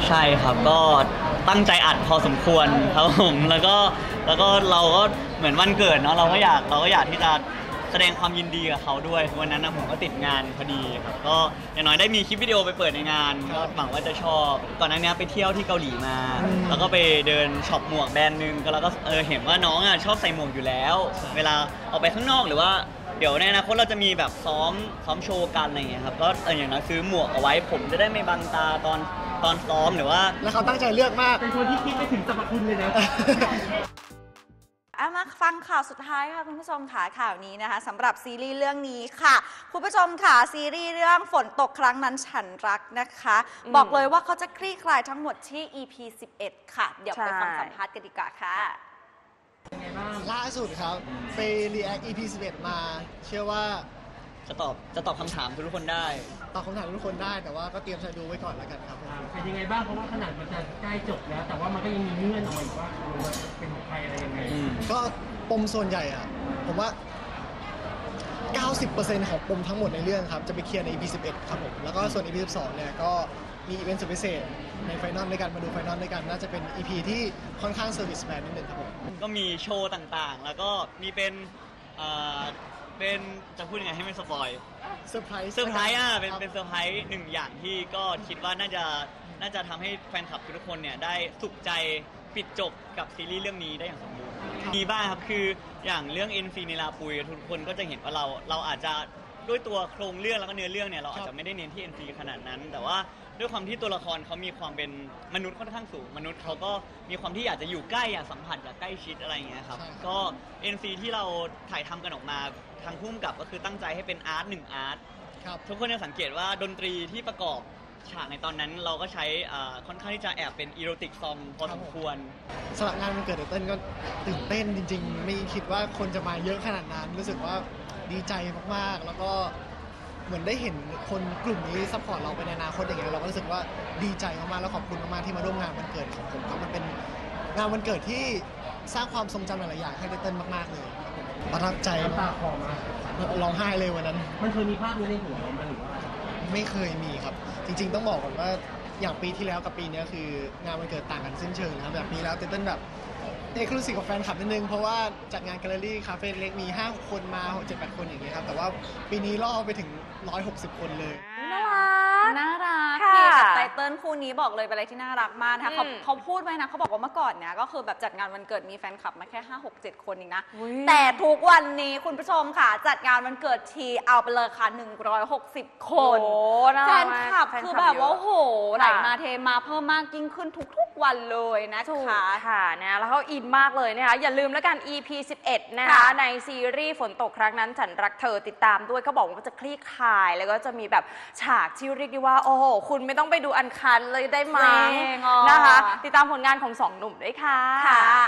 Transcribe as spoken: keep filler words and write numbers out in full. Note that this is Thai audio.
ใช่ครับก็ตั้งใจอัดพอสมควรครับผมแล้วก็แล้วก็เราก็เหมือนวันเกิดเนาะเราก็อยากเราก็อยากที่จะแสดงความยินดีกับเขาด้วยวันนั้นนะผมก็ติดงานพอดีครับก็อย่างน้อยได้มีคลิปวิดีโอไปเปิดในงานก็หวังว่าจะชอบก่อนหน้านี้ไปเที่ยวที่เกาหลีมา แล้วก็ไปเดินช็อปหมวกแบรนด์นึงก็แล้วก็เออเห็นว่าน้องอ่ะชอบใส่หมวกอยู่แล้ว เวลาออกไปข้างนอกหรือว่าเดี๋ยวในอนาคตเราจะมีแบบซ้อมซ้อมโชว์กันอะไรเงี้ยครับก็เอออย่างน้อยซื้อหมวกเอาไว้ผมจะได้ไม่บังตาตอนตอนซ้อมหรือว่าแล้วเขาตั้งใจเลือกมากเป็นคนที่คิดไปถึงสรรพคุณเลยนะเอามาฟังข่าวสุดท้ายค่ะคุณผู้ชมค่ะข่าวนี้นะคะสำหรับซีรีส์เรื่องนี้ค่ะคุณผู้ชมค่ะซีรีส์เรื่องฝนตกครั้งนั้นฉันรักนะคะบอกเลยว่าเขาจะคลี่คลายทั้งหมดที่ อี พี สิบเอ็ด ค่ะเดี๋ยวไปฟังสัมภาษณ์กันดีกว่าค่ะล่าสุดครับไป React อี พี สิบเอ็ด มาเชื่อว่าจะตอบจะตอบคำถามทุกคนได้ตอบคำถามทุกคนได้แต่ว่าก็เตรียมใจดูไว้ก่อนแล้วกันครับเป็นยังไงบ้างเพราะว่าขนาดมันจะใกล้จบแล้วแต่ว่ามันก็ยังมีเงื่อนออกมาอีกว่าเป็นของใครอะไรยังไงก็ปมส่วนใหญ่อะผมว่า เก้าสิบเปอร์เซ็นต์ ของปมทั้งหมดในเรื่องครับจะไปเคลียร์ใน อี พี สิบเอ็ด ครับผมแล้วก็ส่วน อี พี สิบสอง เนี่ยก็มีอีเวนต์สุดพิเศษในไฟนอลด้วยกันมาดูไฟนอลด้วยกันน่าจะเป็น อี พี ที่ค่อนข้างเซอร์วิสแมนนิดนึงครับผมก็มีโชว์ต่างๆแล้วก็มีเป็นเอ่อเป็นจะพูดยังไงให้ไม่สปอยเซอร์ไพรส์เซอร์ไพรส์อ่ะเป็นเป็นเซอร์ไพรส์หนึ่งอย่างที่ก็คิดว่าน่าจะน่าจะทำให้แฟนคลับทุกคนเนี่ยได้สุขใจปิดจบกับซีรีส์เรื่องนี้ได้อย่างสมบูรณ์มีบ้างครับคืออย่างเรื่อง เอ็น ซี ในลาปุยทุกคนก็จะเห็นว่าเราเราอาจจะด้วยตัวโครงเรื่องแล้วก็เนื้อเรื่องเนี่ยเราอาจจะไม่ได้เน้นที่ เอ็น ซี ขนาดนั้นแต่ว่าด้วยความที่ตัวละครเขามีความเป็นมนุษย์ค่อนข้างสูงมนุษย์เขาก็มีความที่อยากจะอยู่ใกล้อยากสัมผัสอยากใกล้ชิดอะไรอย่างเงี้ยครับก็ เอ็น ซี ที่เราถ่ายทำกันออกมาทางพุ่มกับก็คือตั้งใจให้เป็นอาร์ตหนึ่งอาร์ตทุกคนจะสังเกตว่าดนตรีที่ประกอบฉากในตอนนั้นเราก็ใช้ค่อนข้างที่จะแอบเป็นอีโรติกซองพอสมควรสำหรับงานวันเกิดเต้นก็ตื่นเต้นจริงๆไม่คิดว่าคนจะมาเยอะขนาดนั้นรู้สึกว่าดีใจมากๆแล้วก็เหมือนได้เห็นคนกลุ่มนี้ซัพพอร์ตเราไปในอนาคตอย่างเงี้ยเราก็รู้สึกว่าดีใจมากๆแล้วขอบคุณมากๆที่มาร่วมงานวันเกิดของผมครับมันเป็นงานวันเกิดที่สร้างความทรงจำหลายๆอย่างให้เต้นมากๆเลยประทับใจตาคอมาร้องไห้เลยวันนั้นมันเคยมีภาพนี้ในหัวเราไหมหรือว่าไม่เคยมีครับจริงๆต้องบอกก่อนว่าอย่างปีที่แล้วกับปีนี้คืองานวันเกิดต่างกันสิ้นเชิงนะครับแบบปีแล้วเต้นแบบเอกลูซีฟกับแฟนคลับนิดนึงเพราะว่าจัดงานแกลเลอรี่คาเฟ่เล็กมี ห้าหก คนมาเจ็ดแปด คนอย่างเงี้ยครับแต่ว่าปีนี้ล่อไปถึงหนึ่งร้อยหกสิบคนเลยน่ารักน่ารักพี่กับไตเติ้ลคู่นี้บอกเลยเป็นอะไรที่น่ารักมากนะคะเขาเขาพูดไว้นะเขาบอกว่าเมื่อก่อนเนี่ยก็คือแบบจัดงานวันเกิดมีแฟนคลับมาแค่ ห้า หก เจ็ด คนเองนะแต่ทุกวันนี้คุณผู้ชมค่ะจัดงานวันเกิดทีเอาไปเลยค่ะหนึ่งร้อยหกสิบคนแฟนคลับคือแบบว่าโหไหลมาเทมาเพิ่มมากยิ่งขึ้นทุกๆวันเลยนะคะค่ะนะแล้วเขาอินมากเลยนะคะอย่าลืมแล้วกัน อี พี สิบเอ็ด นะคะในซีรีส์ฝนตกครั้งนั้นฉันรักเธอติดตามด้วยเขาบอกว่าจะคลี่คลายแล้วก็จะมีแบบฉากที่เรียกได้ว่าโอ้โหคุณไม่ต้องไปดูอันคันเลยได้ไหมนะคะติดตามผลงานของสองหนุ่มด้วยค่ะ